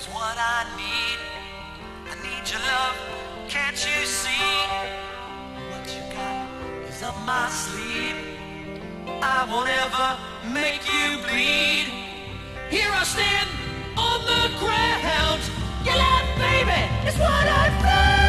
what I need. I need your love, can't you see? What you got is up my sleeve. I won't ever make you bleed. Here I stand on the ground. Your love, baby, is what I found.